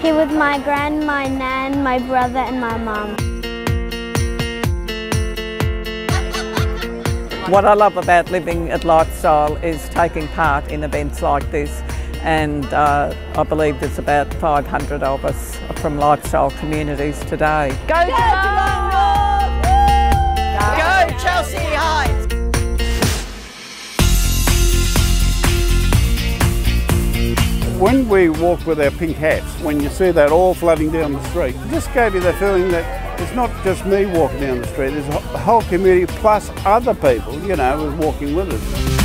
Here with my gran, my nan, my brother and my mum. What I love about living at Lifestyle is taking part in events like this, and I believe there's about 500 of us from Lifestyle communities today. Go Geelong! Go Chelsea Heights! When we walk with our pink hats, when you see that all flooding down the street, it just gave you the feeling that it's not just me walking down the street, there's a whole community plus other people, you know, who are walking with us.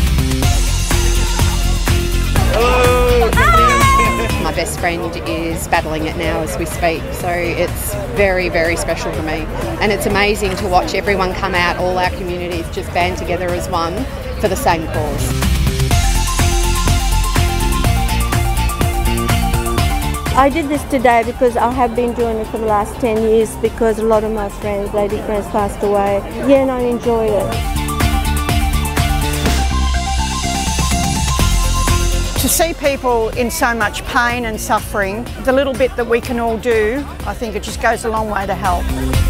Hello! My best friend is battling it now as we speak, so it's very, very special for me. And it's amazing to watch everyone come out, all our communities just band together as one for the same cause. I did this today because I have been doing it for the last 10 years because a lot of my friends, lady friends, passed away. Yeah, and I enjoyed it. To see people in so much pain and suffering, the little bit that we can all do, I think it just goes a long way to help.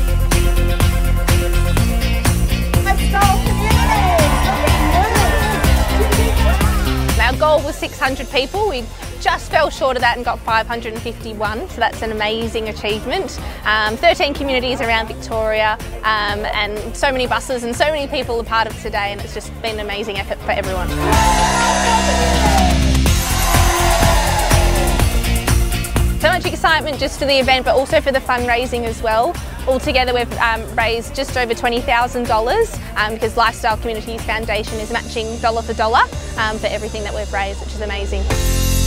Our goal was 600 people. We just fell short of that and got 551, so that's an amazing achievement. 13 communities around Victoria and so many buses and so many people are part of today, and it's just been an amazing effort for everyone. So much excitement just for the event, but also for the fundraising as well. Altogether we've raised just over $20,000 because Lifestyle Communities Foundation is matching dollar for dollar for everything that we've raised, which is amazing.